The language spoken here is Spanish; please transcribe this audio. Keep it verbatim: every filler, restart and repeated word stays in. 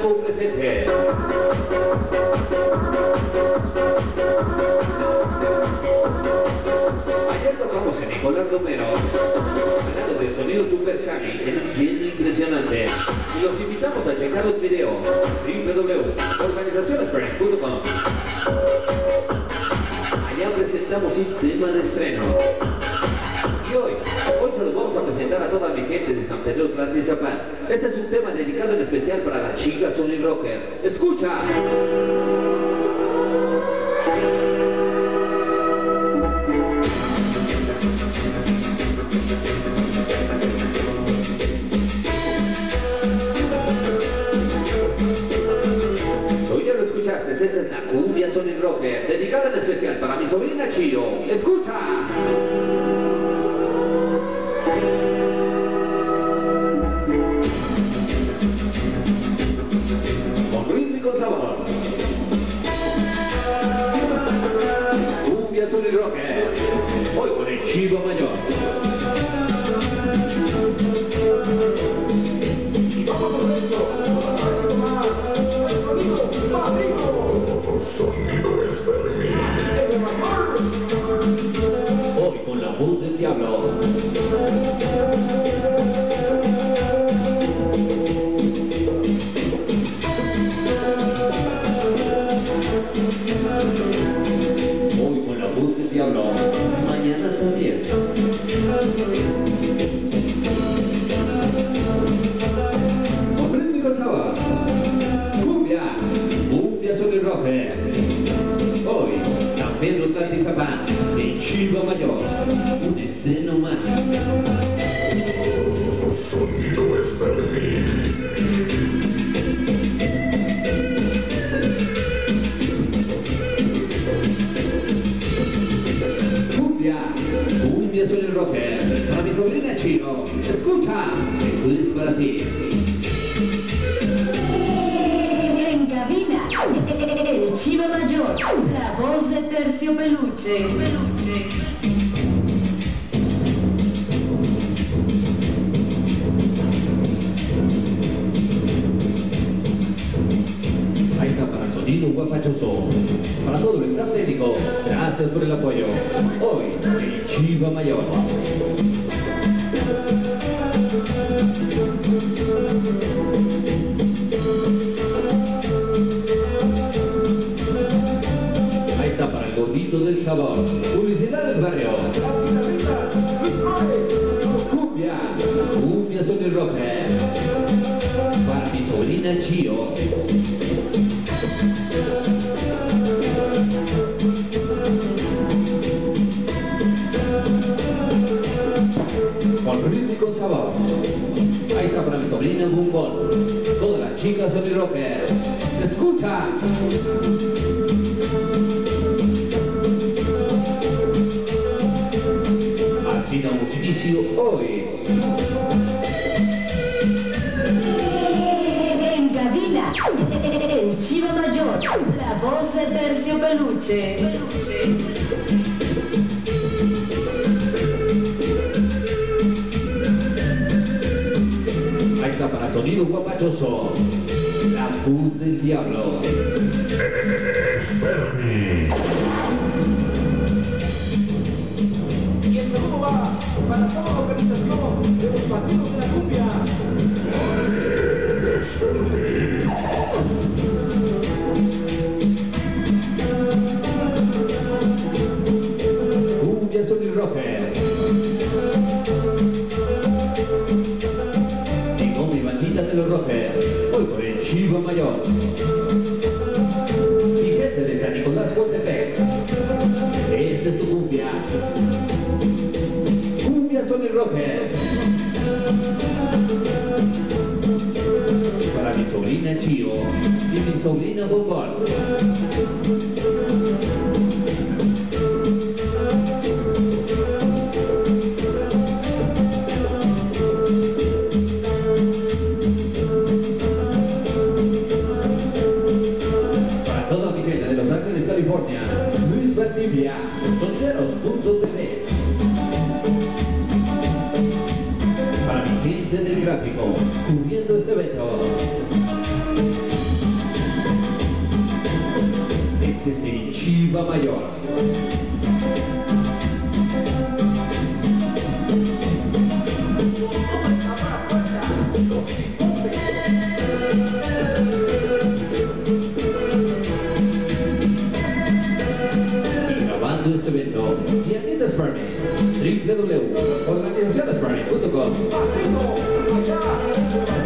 Bravo presente. Ayer tocamos en Nicolás Romero, hablando de sonido Super Charlie, era bien impresionante. Y los invitamos a checar los videos. w w w punto organización sprint punto com. Allá presentamos un tema de estreno. Y hoy, hoy se los vamos a presentar a toda mi gente de San Pedro Tlaquizapán. Este es un tema dedicado en especial para las chicas Sony Rocker. ¡Escucha! Hoy ya lo escuchaste, esta es la cumbia Sony Rocker, dedicada en especial para mi sobrina Chio. ¡Escucha! Con ritmo y con sabor. Cumbia Sony Rocker. Hoy con el Chivo Mayor. Y vamos con esto. Sonido es Fermín. Hoy con la voz del diablo. Hoy con la voz del diablo, mañana también. Con ritmo y sabor. Cumbia, cumbia Sony Rocker. Hoy, San Pedro Tlaquizapán, en Chivo Mayor, un estreno más. Sonido es Fermín. Cumbia Sony Rocker, para mi sobrina Chino. Escucha, esto es para ti. En cabina, el Chivo Mayor, la voz de Terciopeluche. Peluche. Ahí está para el sonido guapachoso. Para todo el staff técnico, gracias por el apoyo. Hoy, el Chivo Mayor. Ahí está para el gordito del sabor. Publicidades barrio. Cumbia, cumbia Sony Rocker. Para mi sobrina Chio. Con ritmo y con sabor. Ahí está para mi sobrina Bumbón. Todas las chicas Sony Rocker. ¡Escucha! Así damos inicio hoy. En cabina, el Chivo Mayor, la voz de Terciopeluche. Peluche. Ahí está para sonido guapachoso. La voz del diablo. Y el saludo va para toda la organización de los partidos de la cumbia. Cumbia Sony Rocker. Y con mi bandita de los rockers, hoy con el Chivo Mayor. Mi gente de San Nicolás Coatepec. Esa es tu cumbia. Cumbia Sony Rocker. Para mi sobrina Chio y mi sobrina Bombón. California, Luis Valdivia, solteros punto t v. Para mi gente del gráfico, cubriendo este evento. Chiva Mayor. Y grabando este evento, Dianita Sperming, w w w punto organización sperming punto com.